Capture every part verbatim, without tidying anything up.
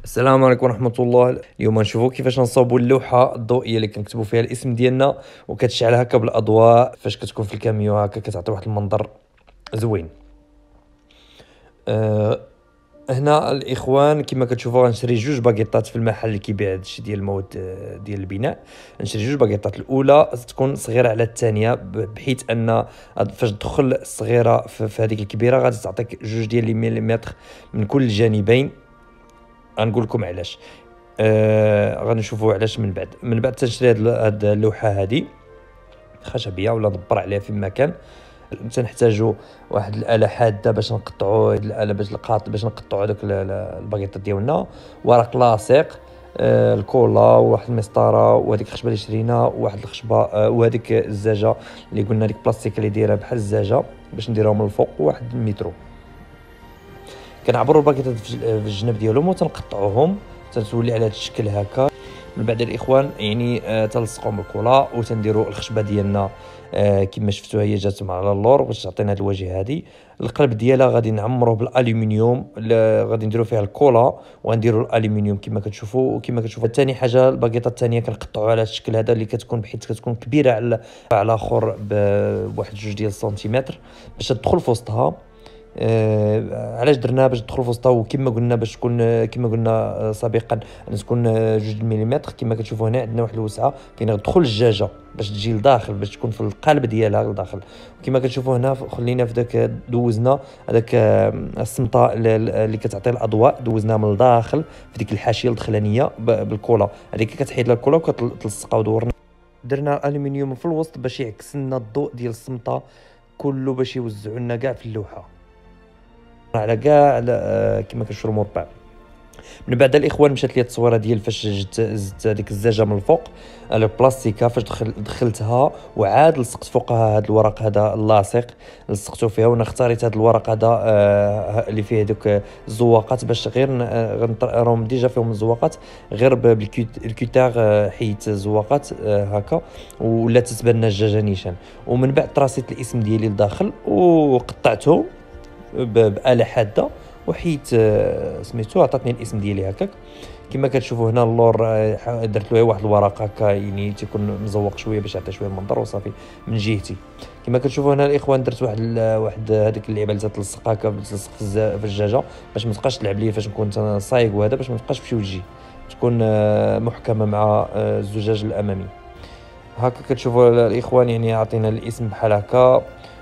السلام عليكم ورحمة الله. اليوم نشوفوا كيفاش نصاوبوا اللوحة الضوئية اللي كنكتبوا فيها الاسم ديالنا وكتشعل هكا بالاضواء فاش كتكون في الكاميو، هكا كتعطي واحد المنظر زوين. أه هنا الاخوان كما كتشوفوا غنشري جوج باكيطات في المحل اللي كيبيع هادشي ديال المواد آه، ديال البناء. نشري جوج باكيطات، الاولى تكون صغيره على الثانيه بحيث ان فاش تدخل الصغيره في هذيك الكبيره غادي تعطيك جوج ديال لي مليمتر من كل الجانبين. غنقول لكم علاش. آه غادي نشوفوا علاش من بعد. من بعد تنشري هاد اللوحه هذه خشبيه ولا ندبر عليها في مكان. تنحتاجوا واحد الاله حاده باش نقطعوا هاد الاله باش القاط باش نقطعوا هذوك الباكيطات ديالنا، ورق لاصق، آه الكولا، وواحد المسطره، وهذيك الخشبه اللي شرينا، وواحد الخشبه آه وهذيك الزاجه اللي قلنا ديك بلاستيك اللي دايره بحال الزاجه باش نديروها من الفوق، وواحد المترو. كنعبروا الباكيطات في الجنب ديالهم وتنقطعوهم تتولي على هذا الشكل هكا. من بعد الاخوان يعني آه تلصقهم بالكولا وتنديروا الخشبه ديالنا آه كما شفتوا هي جات على اللور باش تعطينا هذا الوجه. هذه القلب ديالها غادي نعمروه بالالومنيوم، غادي نديروا فيها الكولا ونديروا الالومنيوم كما كتشوفوا. وكما كتشوفوا ثاني حاجه الباكيطه الثانيه كنقطعوا على الشكل هذا اللي كتكون بحيث كتكون كبيره على على الاخر بواحد جوج ديال السنتيمتر باش تدخل في وسطها. آه علاش درناها؟ باش تدخل في وسطها، وكما قلنا باش تكون كما قلنا سابقا تكون جوج مليمتر. كما كتشوفوا هنا عندنا واحد الوسعه كاين غتدخل الدجاجه باش تجي لداخل باش تكون في القالب ديالها لداخل. وكما كتشوفوا هنا خلينا في داك دوزنا هذاك الصمطه اللي كتعطي الاضواء دوزناها من الداخل في ديك الحاشيه الدخلانيه بالكولا هذيك كتحيد لها الكولا وكتلصقها. ودورنا درنا الالومنيوم في الوسط باش يعكس لنا الضوء ديال الصمطه كله باش يوزعوا لنا كاع في اللوحه على كاع على كما كنشوفوا مربع. من بعد الاخوان مشات لي التصويره ديال فاش جت زدت هذيك الزجاجه من الفوق على البلاستيكه فاش دخل دخلتها وعاد لصقت فوقها هذا الورق هذا اللاصق لصقته فيها. وانا اختاريت هذا الورق هذا آه اللي فيه دوك الزواقات باش غير راهم ديجا فيهم الزواقات غير بالكوتار آه حيت الزواقات آه هكا ولا تتبان لنا الدجاجه نيشان. ومن بعد تراسيت الاسم ديالي لداخل وقطعته بآلة حاده وحيت سميتو عطاتني الاسم ديالي هكاك. كما كتشوفوا هنا اللور درت له واحد الورق هكا يعني تيكون مزوق شويه باش يعطي شويه المنظر وصافي من جهتي. كما كتشوفوا هنا الاخوان درت واحد واحد هذيك اللعبه اللي تلصق هكا تلصق في الدجاجه باش ما تبقاش تلعب ليا فاش نكون صايق، وهذا باش ما تبقاش تمشي وتجي تكون محكمه مع الزجاج الامامي. هكا كتشوفوا الاخوان يعني عطينا الاسم بحال هكا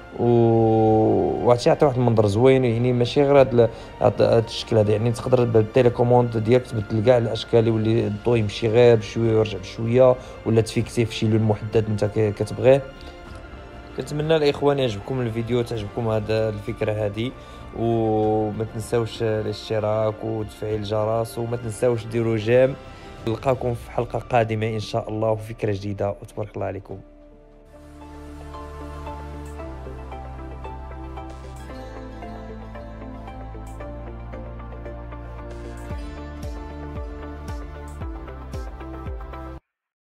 وهادشي يعطي واحد المنظر زوين. يعني ماشي غير هاد هاد الشكل هذا، يعني تقدر بالتيليكوموند ديالك تبدل كاع الاشكال يولي الضوء يمشي غير بشويه ويرجع بشويه ولا تفيكسيه في شي لون محدد انت كتبغيه. كنتمنى الاخوان يعجبكم الفيديو تعجبكم هذا الفكره هذه، وما تنساوش الاشتراك وتفعيل الجرس وما تنساوش ديروا جيم. نلقاكم في حلقه قادمه ان شاء الله وفكره جديده وتبارك الله عليكم.